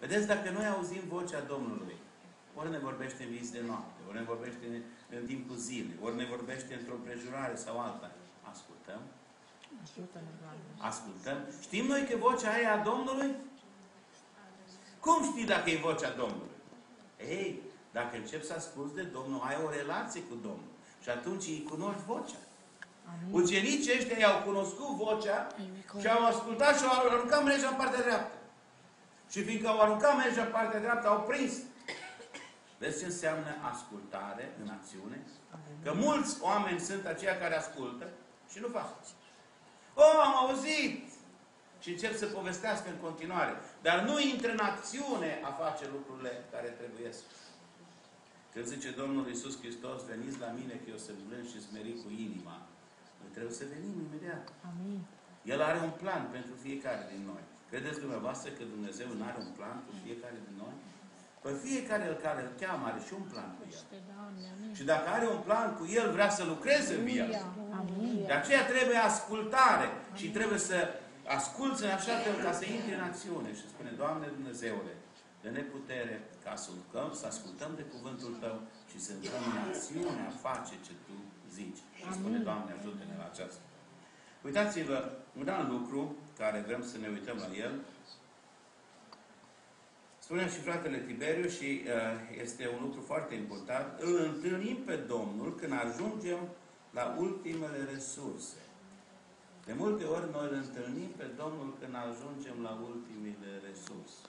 Vedeți, dacă noi auzim vocea Domnului, ori ne vorbește în vis de noapte, ori ne vorbește în timpul zilei, ori ne vorbește într-o împrejurare sau alta, ascultăm? Ascultăm? Știm noi că vocea aia a Domnului? Cum știi dacă e vocea Domnului? Ei, dacă începi să asculți de Domnul, ai o relație cu Domnul. Și atunci îi cunoști vocea. Amin. Ucenicii ăștia i-au cunoscut vocea și au ascultat și au aruncat mreja în partea dreaptă. Și fiindcă au aruncat mreja în partea dreaptă, au prins. Vezi ce înseamnă ascultare în acțiune? Că mulți oameni sunt aceia care ascultă și nu fac. Am auzit! Și încep să povestească în continuare. Dar nu intră în acțiune a face lucrurile care trebuie să. Când zice Domnul Iisus Hristos, veniți la mine că eu sunt blând și smerit cu inima, noi trebuie să venim imediat. Amin. El are un plan pentru fiecare din noi. Credeți dumneavoastră că Dumnezeu nu are un plan cu fiecare din noi? Păi fiecare care îl cheamă are și un plan cu el. Și dacă are un plan cu el, vrea să lucreze în viață. De aceea trebuie ascultare și trebuie să asculți în așa fel ca să intri în acțiune. Și spune, Doamne Dumnezeule, dă-ne putere ca să ascultăm de cuvântul Tău și să intrăm în acțiune a face ce Tu zici. Și spune, Doamne, ajută-ne la aceasta. Uitați-vă, un alt lucru care vrem să ne uităm la el. Spunea și fratele Tiberiu și este un lucru foarte important. Îl întâlnim pe Domnul când ajungem la ultimele resurse. De multe ori noi îl întâlnim pe Domnul când ajungem la ultimele resurse.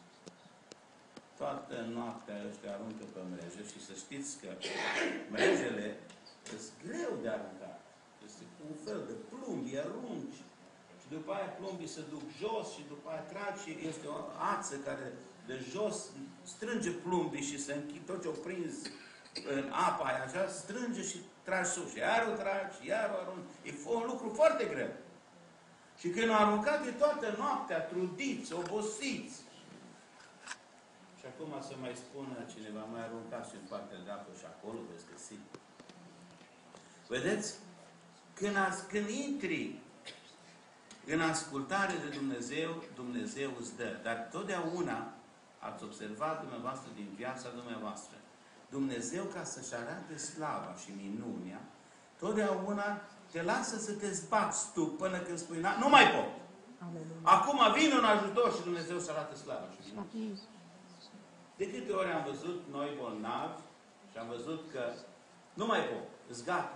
Toată noaptea ăștia aruncă pe mreje și să știți că mrejele sunt greu de aruncat. Este un fel de plumbi, arunci. Și după aia plumbii se duc jos și după aia tragi și este o ață care de jos strânge plumbii și se închid tot ce o prins în apa aia, așa, strânge și tragi sus. Și iar o tragi, iar o arunci. E un lucru foarte greu. Și când au aruncat de toată noaptea, trudiți, obosiți. Și acum să mai spună cineva, mai aruncat și în partea dreaptă și acolo veți găsi. Vedeți? Când intri în ascultare de Dumnezeu, Dumnezeu îți dă. Dar totdeauna ați observat dumneavoastră din viața dumneavoastră, Dumnezeu, ca să-și arate slava și minunea, totdeauna te lasă să te zbați tu până când spui, nu mai pot. Acum vin în ajutor și Dumnezeu să arate slava și minunea. De câte ori am văzut noi bolnavi și am văzut că nu mai pot, îți gata.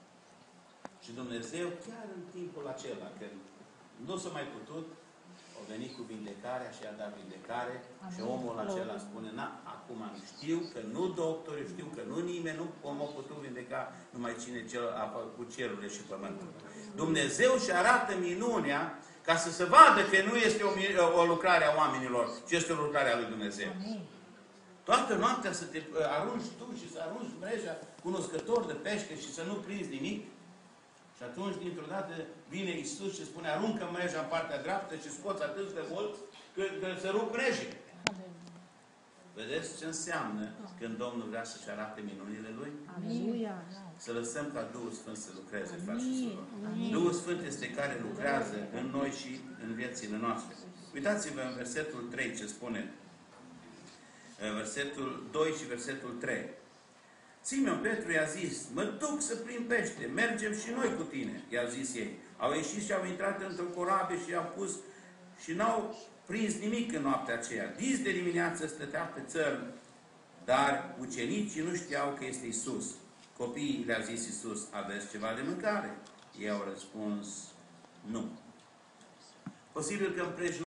Și Dumnezeu, chiar în timpul acela, când nu s-a mai putut, a venit cu vindecarea și a dat vindecare. Amin. Și omul acela spune, acum știu că nu doctori, știu că nu nimeni, nu om a putut vindeca numai cine a făcut cerurile și pământul. Dumnezeu și arată minunea ca să se vadă că nu este o lucrare a oamenilor, ci este o lucrare a lui Dumnezeu. Amin. Toată noaptea să te arunci tu și să arunci mreja cunoscător de pește și să nu prinzi nimic. Și atunci, dintr-o dată, vine Iisus și spune, aruncă mreja în partea dreaptă și scoți atât de mult că se rup mrejile. Vedeți ce înseamnă când Domnul vrea să-și arate minunile Lui? Amin. Să lăsăm ca Duhul Sfânt să lucreze, frați și surori. Duhul Sfânt este care lucrează în noi și în viețile noastre. Uitați-vă în versetul 3 ce spune. Versetul 2 și versetul 3. Simon Petru i-a zis, mă duc să prind pește, mergem și noi cu tine, i-a zis ei. Au ieșit și au intrat într-o corabie și i-au pus și n-au prins nimic în noaptea aceea. Dis de dimineață stătea pe țărm, dar ucenicii nu știau că este Iisus. Copiii le-a zis Iisus, aveți ceva de mâncare? Ei au răspuns, nu. Posibil că împrejur